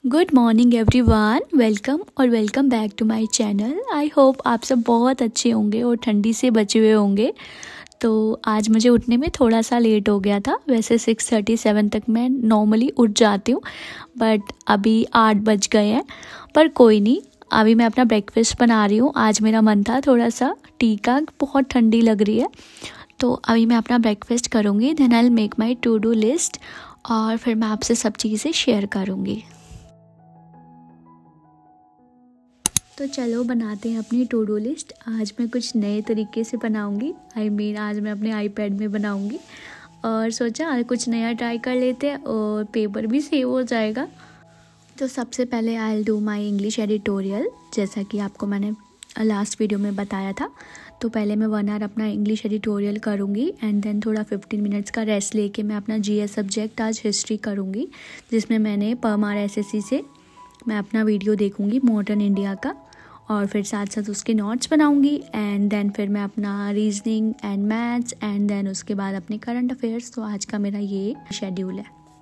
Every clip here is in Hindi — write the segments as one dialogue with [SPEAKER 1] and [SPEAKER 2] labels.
[SPEAKER 1] Good morning everyone, welcome back to my channel. I hope आप सब बहुत अच्छे होंगे और ठंडी से बचे हुए होंगे। तो आज मुझे उठने में थोड़ा सा लेट हो गया था। वैसे 6:37 तक मैं नॉर्मली उठ जाती हूँ, बट अभी 8 बज गए हैं। पर कोई नहीं, अभी मैं अपना ब्रेकफास्ट बना रही हूँ। आज मेरा मन था थोड़ा सा टी का, बहुत ठंडी लग रही है। तो अभी मैं अपना ब्रेकफास्ट करूँगी, then I will make my to do list और फिर मैं आपसे सब चीज़ें शेयर करूँगी। तो चलो बनाते हैं अपनी टू डू लिस्ट। आज मैं कुछ नए तरीके से बनाऊंगी। आज मैं अपने आईपैड में बनाऊंगी और सोचा आज कुछ नया ट्राई कर लेते हैं और पेपर भी सेव हो जाएगा। तो सबसे पहले I will do my English editorial, जैसा कि आपको मैंने लास्ट वीडियो में बताया था। तो पहले मैं 1 आवर अपना इंग्लिश एडिटोरियल करूँगी एंड देन थोड़ा 15 मिनट्स का रेस्ट लेके मैं अपना जीएस सब्जेक्ट आज हिस्ट्री करूँगी, जिसमें मैंने परमार एसएससी से मैं अपना वीडियो देखूँगी मॉडर्न इंडिया का, और फिर साथ साथ उसके नोट्स बनाऊंगी एंड देन फिर मैं अपना reasoning and maths and then उसके बाद अपने करंट अफेयर्स। तो आज का मेरा ये शेड्यूल है।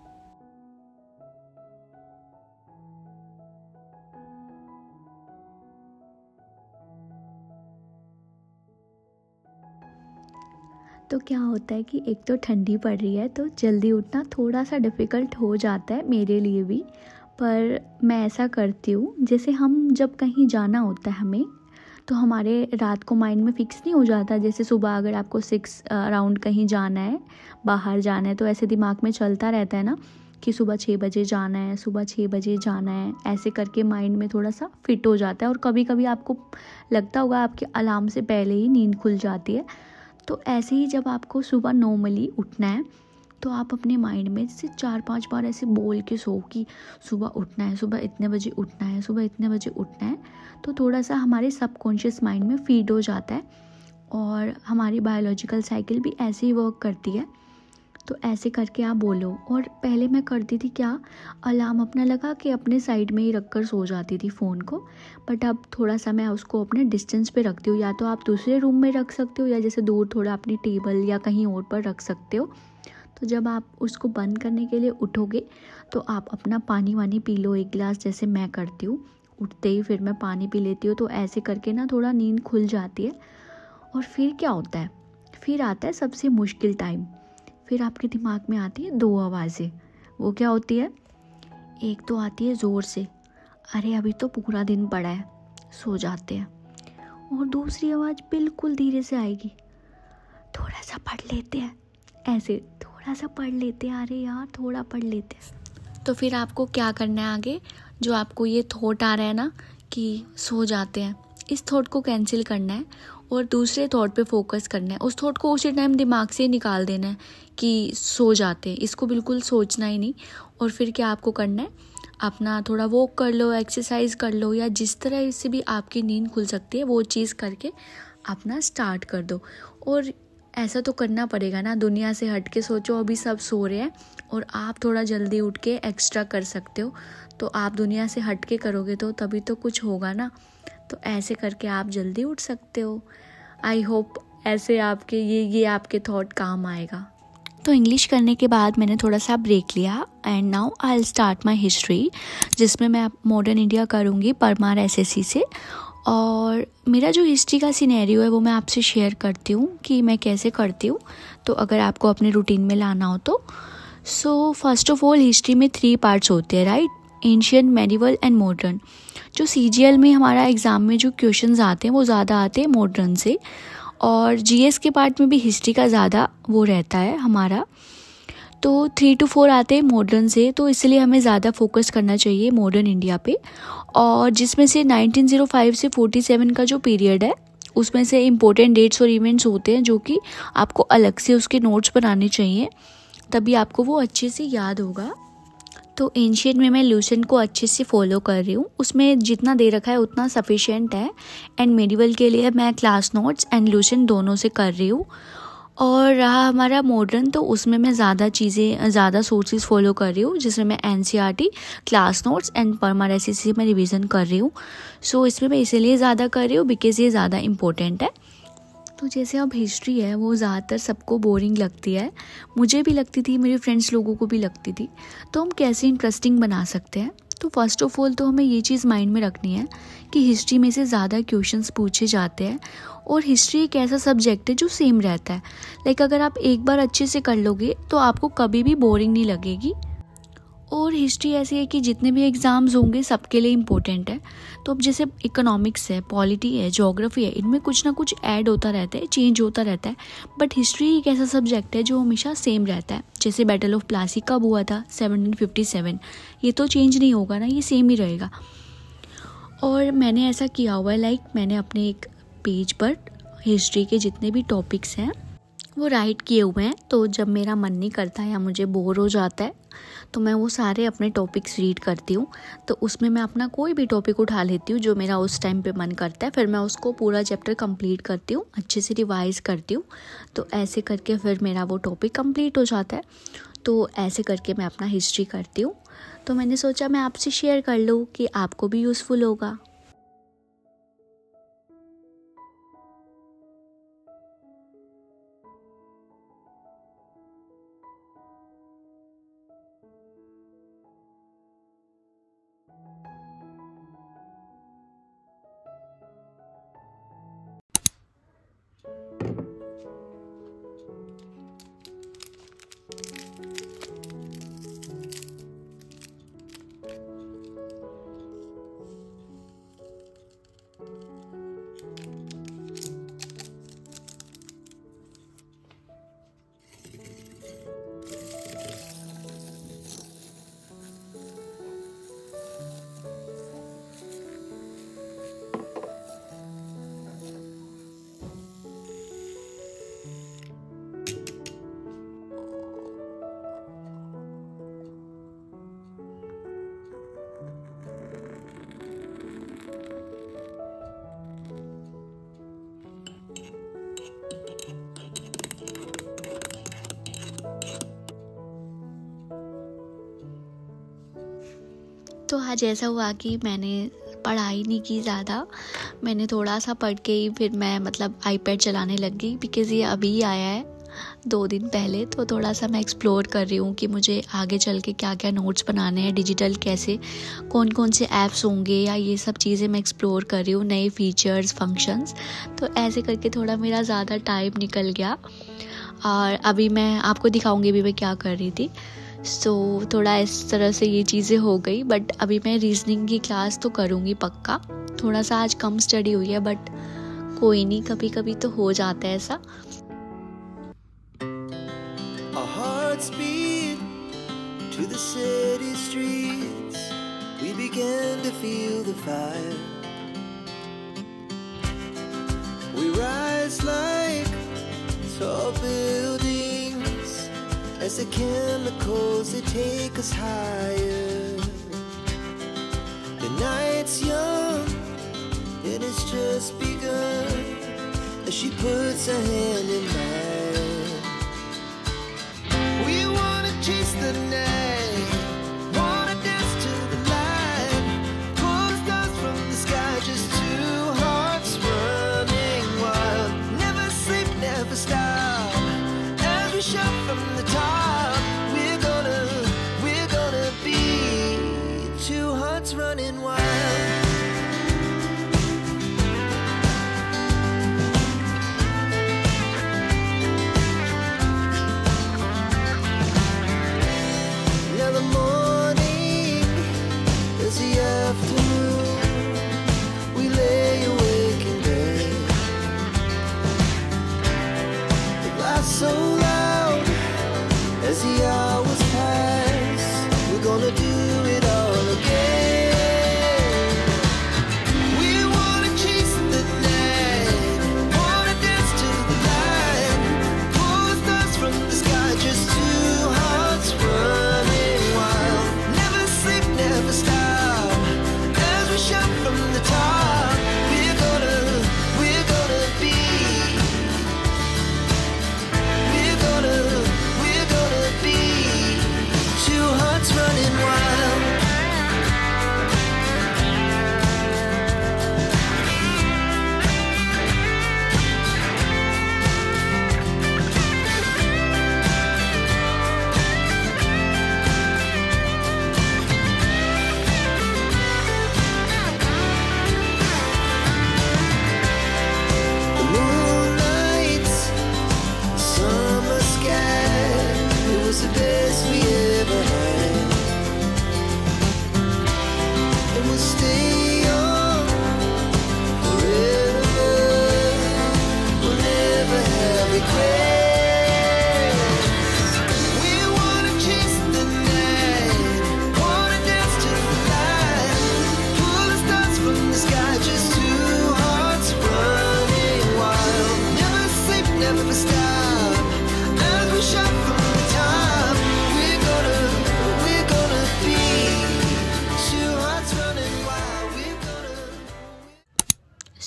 [SPEAKER 1] तो क्या होता है कि एक तो ठंडी पड़ रही है तो जल्दी उठना थोड़ा सा डिफ़िकल्ट हो जाता है मेरे लिए भी। पर मैं ऐसा करती हूँ, जैसे हम जब कहीं जाना होता है हमें, तो हमारे रात को माइंड में फ़िक्स नहीं हो जाता। जैसे सुबह अगर आपको 6 अराउंड कहीं जाना है, बाहर जाना है, तो ऐसे दिमाग में चलता रहता है ना कि सुबह 6 बजे जाना है, सुबह 6 बजे जाना है। ऐसे करके माइंड में थोड़ा सा फिट हो जाता है। और कभी कभी आपको लगता होगा आपके अलार्म से पहले ही नींद खुल जाती है। तो ऐसे ही जब आपको सुबह नॉर्मली उठना है तो आप अपने माइंड में से 4-5 बार ऐसे बोल के सो कि सुबह उठना है, सुबह इतने बजे उठना है, सुबह इतने बजे उठना है। तो थोड़ा सा हमारे सबकॉन्शियस माइंड में फीड हो जाता है और हमारी बायोलॉजिकल साइकिल भी ऐसे ही वर्क करती है। तो ऐसे करके आप बोलो। और पहले मैं करती थी क्या, अलार्म अपना लगा के अपने साइड में ही रख कर सो जाती थी फ़ोन को। बट अब थोड़ा सा मैं उसको अपने डिस्टेंस पे रखती हूँ। या तो आप दूसरे रूम में रख सकते हो या जैसे दूर थोड़ा अपनी टेबल या कहीं और पर रख सकते हो। तो जब आप उसको बंद करने के लिए उठोगे तो आप अपना पानी वानी पी लो 1 गिलास, जैसे मैं करती हूँ। उठते ही फिर मैं पानी पी लेती हूँ। तो ऐसे करके ना थोड़ा नींद खुल जाती है। और फिर क्या होता है, फिर आता है सबसे मुश्किल टाइम। फिर आपके दिमाग में आती है 2 आवाज़ें। वो क्या होती है, एक तो आती है ज़ोर से, अरे अभी तो पूरा दिन पड़ा है, सो जाते हैं। और दूसरी आवाज़ बिल्कुल धीरे से आएगी, थोड़ा सा पढ़ लेते हैं, ऐसे थोड़ा सा पढ़ लेते हैं, अरे यार थोड़ा पढ़ लेते हैं। तो फिर आपको क्या करना है आगे, जो आपको ये थॉट आ रहा है ना कि सो जाते हैं, इस थॉट को कैंसिल करना है और दूसरे थॉट पे फोकस करना है। उस थॉट को उसी टाइम दिमाग से निकाल देना है कि सो जाते हैं, इसको बिल्कुल सोचना ही नहीं। और फिर क्या आपको करना है, अपना थोड़ा वॉक कर लो, एक्सरसाइज कर लो, या जिस तरह से भी आपकी नींद खुल सकती है वो चीज़ करके अपना स्टार्ट कर दो। और ऐसा तो करना पड़ेगा ना, दुनिया से हट के सोचो, अभी सब सो रहे हैं और आप थोड़ा जल्दी उठ के एक्स्ट्रा कर सकते हो। तो आप दुनिया से हट के करोगे तो तभी तो कुछ होगा ना। तो ऐसे करके आप जल्दी उठ सकते हो। आई होप ऐसे आपके ये आपके थॉट काम आएगा। तो इंग्लिश करने के बाद मैंने थोड़ा सा ब्रेक लिया and now I will start my history, जिसमें मैं मॉडर्न इंडिया करूँगी परमार एसएससी से। और मेरा जो हिस्ट्री का सिनेरियो है वो मैं आपसे शेयर करती हूँ कि मैं कैसे करती हूँ, तो अगर आपको अपने रूटीन में लाना हो तो। So first of all, history में 3 पार्ट्स होते हैं, right, ancient, medieval and modern. जो सीजीएल में हमारा एग्ज़ाम में जो क्वेश्चंस आते हैं वो ज़्यादा आते हैं मॉडर्न से, और जीएस के पार्ट में भी हिस्ट्री का ज़्यादा वो रहता है हमारा। तो 3 to 4 आते हैं मॉडर्न से, तो इसलिए हमें ज़्यादा फोकस करना चाहिए मॉडर्न इंडिया पे। और जिसमें से 1905 से 47 का जो पीरियड है उसमें से इम्पोर्टेंट डेट्स और इवेंट्स होते हैं जो कि आपको अलग से उसके नोट्स बनाने चाहिए, तभी आपको वो अच्छे से याद होगा। तो एंशिएंट में मैं लूसेंट को अच्छे से फॉलो कर रही हूँ, उसमें जितना दे रखा है उतना सफिशिएंट है। एंड मेडिवल के लिए मैं क्लास नोट्स एंड लूसेंट दोनों से कर रही हूँ। और रहा हमारा मॉडर्न, तो उसमें मैं ज़्यादा सोर्सेज फॉलो कर रही हूँ, जिसमें मैं NCERT, class notes and Parmar SSC में रिवीजन कर रही हूँ। सो इसमें मैं इसीलिए ज़्यादा कर रही हूँ बिकॉज़ ये ज़्यादा इम्पोर्टेंट है। तो जैसे अब हिस्ट्री है वो ज़्यादातर सबको बोरिंग लगती है, मुझे भी लगती थी, मेरे फ्रेंड्स लोगों को भी लगती थी। तो हम कैसे इंटरेस्टिंग बना सकते हैं, तो फर्स्ट ऑफ ऑल तो हमें ये चीज़ माइंड में रखनी है कि हिस्ट्री में से ज़्यादा क्वेश्चंस पूछे जाते हैं और हिस्ट्री एक ऐसा सब्जेक्ट है जो सेम रहता है। लाइक अगर आप एक बार अच्छे से कर लोगे तो आपको कभी भी बोरिंग नहीं लगेगी। और हिस्ट्री ऐसी है कि जितने भी एग्ज़ाम्स होंगे सबके लिए इम्पोर्टेंट है। तो अब जैसे इकोनॉमिक्स है, पॉलिटी है, ज्योग्राफी है, इनमें कुछ ना कुछ ऐड होता रहता है, चेंज होता रहता है। बट हिस्ट्री एक ऐसा सब्जेक्ट है जो हमेशा सेम रहता है। जैसे बैटल ऑफ प्लासी कब हुआ था? 1757। ये तो चेंज नहीं होगा ना, ये सेम ही रहेगा। और मैंने ऐसा किया हुआ है, लाइक मैंने अपने एक पेज पर हिस्ट्री के जितने भी टॉपिक्स हैं वो राइट किए हुए हैं। तो जब मेरा मन नहीं करता या मुझे बोर हो जाता है तो मैं वो सारे अपने टॉपिक्स रीड करती हूँ। तो उसमें मैं अपना कोई भी टॉपिक उठा लेती हूँ जो मेरा उस टाइम पे मन करता है, फिर मैं उसको पूरा चैप्टर कंप्लीट करती हूँ, अच्छे से रिवाइज़ करती हूँ। तो ऐसे करके फिर मेरा वो टॉपिक कंप्लीट हो जाता है। तो ऐसे करके मैं अपना हिस्ट्री करती हूँ। तो मैंने सोचा मैं आपसे शेयर कर लूँ कि आपको भी यूज़फुल होगा। तो आज ऐसा हुआ कि मैंने पढ़ाई नहीं की ज़्यादा, मैंने थोड़ा सा पढ़ के ही फिर मैं मतलब आईपैड चलाने लग गई। बिकॉज़ ये अभी आया है 2 दिन पहले, तो थोड़ा सा मैं एक्सप्लोर कर रही हूँ कि मुझे आगे चल के क्या क्या नोट्स बनाने हैं, डिजिटल कैसे, कौन कौन से ऐप्स होंगे, या ये सब चीज़ें मैं एक्सप्लोर कर रही हूँ, नए फीचर्स, फंक्शंस। तो ऐसे करके थोड़ा मेरा ज़्यादा टाइम निकल गया और अभी मैं आपको दिखाऊँगी भी मैं क्या कर रही थी। सो थोड़ा इस तरह से ये चीज़ें हो गई। बट अभी मैं रीजनिंग की क्लास तो करूँगी पक्का। थोड़ा सा आज कम स्टडी हुई है बट कोई नहीं, कभी कभी तो हो जाता है ऐसा।
[SPEAKER 2] Our hearts beat to the city streets. We began to feel the fire. We rise like tall buildings as the chemicals they take us higher. The night's young and it's just begun as she puts her hand in mine. We wanna chase the night, wanna dance to the light, pull the stars from the sky, just two hearts running wild. Never sleep, never stop, as we shout from the top. We're gonna be two hearts running wild. Now the morning is the afternoon. We lay awake in bed. The laughs so loud as the hours pass. We're gonna do it all again. We wanna chase the night, wanna dance to the light, pull the stars from the sky, just two hearts running wild. Never sleep, never stop, as we shout from the top. We're gonna be, we're gonna be two hearts running wild.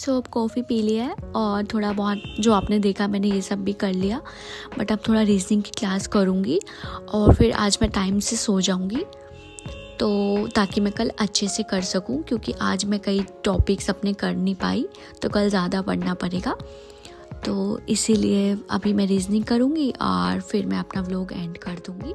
[SPEAKER 1] सो अब कॉफ़ी पी लिया है और थोड़ा बहुत जो आपने देखा मैंने ये सब भी कर लिया, बट अब थोड़ा रीजनिंग की क्लास करूँगी और फिर आज मैं टाइम से सो जाऊँगी, तो ताकि मैं कल अच्छे से कर सकूं, क्योंकि आज मैं कई टॉपिक्स अपने कर नहीं पाई तो कल ज़्यादा पढ़ना पड़ेगा। तो इसीलिए अभी मैं रीजनिंग करूंगी और फिर मैं अपना व्लॉग एंड कर दूंगी।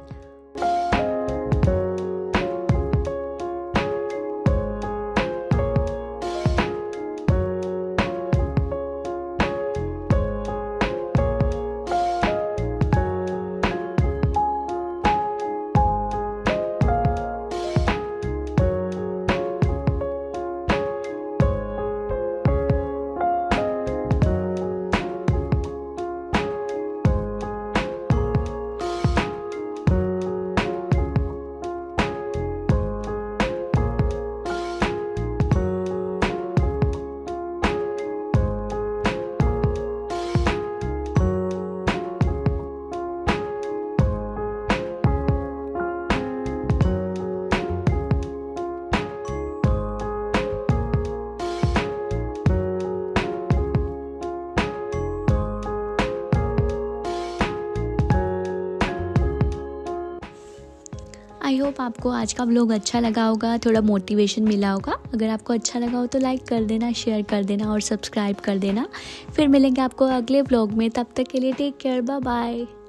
[SPEAKER 1] आई होप आपको आज का व्लॉग अच्छा लगा होगा, थोड़ा मोटिवेशन मिला होगा। अगर आपको अच्छा लगा हो तो लाइक कर देना, शेयर कर देना और सब्सक्राइब कर देना। फिर मिलेंगे आपको अगले व्लॉग में, तब तक के लिए टेक केयर, बाय बाय।